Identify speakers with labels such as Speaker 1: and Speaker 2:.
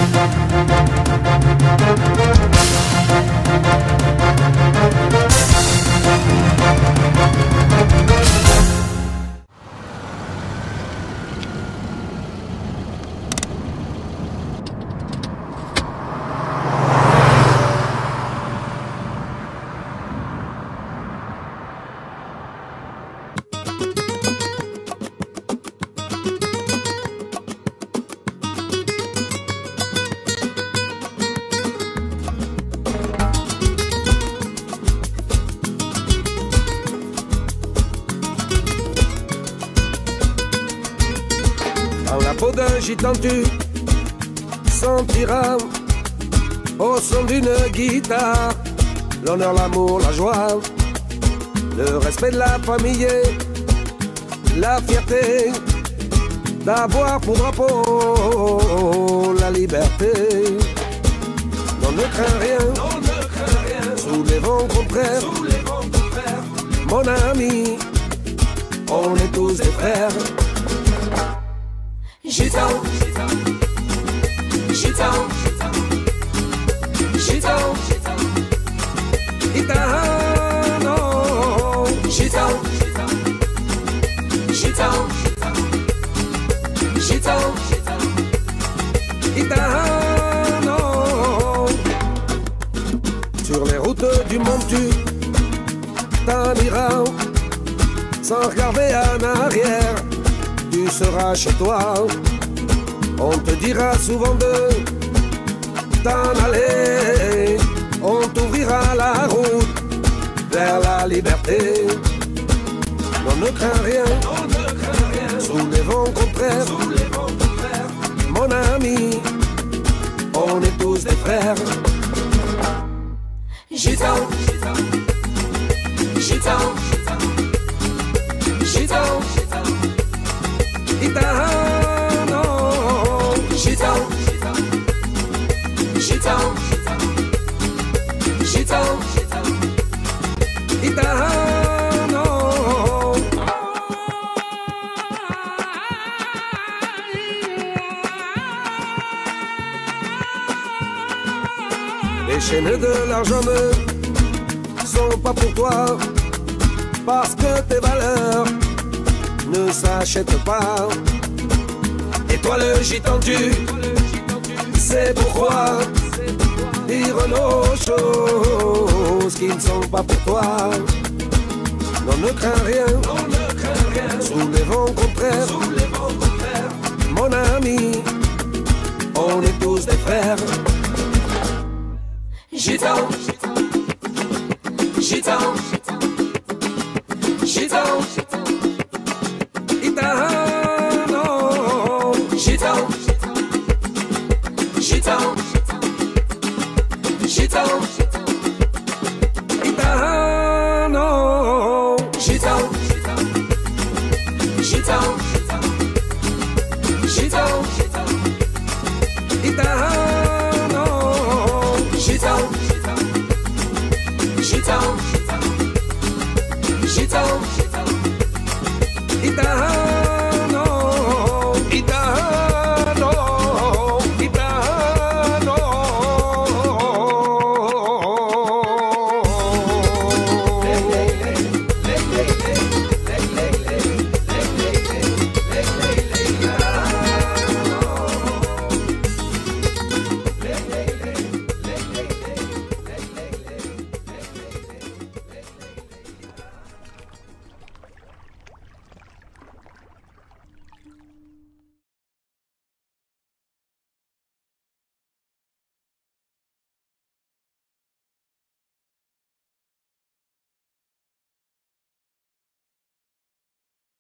Speaker 1: Dans la peau d'un gitan tu sentiras au son d'une guitare l'honneur, l'amour, la joie, le respect de la famille, la fierté d'avoir pour drapeau la liberté. Non, ne crains rien, sous les vents contraires, mon ami, on est tous des frères. Gitan, gitan, gitan, gitano, gitan, gitan, gitan, gitano. Sur les routes du monde tu t'en iras sans regarder en arrière. Tu seras chez toi, on te dira souvent de t'en aller, on t'ouvrira la route vers la liberté. On ne craint rien, sous les vents contraires, mon ami, on est tous des frères. Gitan, gitan, gitan, gitano, gitan, gitan, gitan, gitano. Les chaînes de l'argent ne sont pas pour toi, parce que tes valeurs ne s'achètent pas. Et toi le gitan tu sais pourquoi dire nos choses qui ne sont pas pour toi. Non, ne crains rien, sous les vents contraires, mon ami, on est tous des frères. Gitan, gitan, gitan, gitano, gitan, gitan, gitan,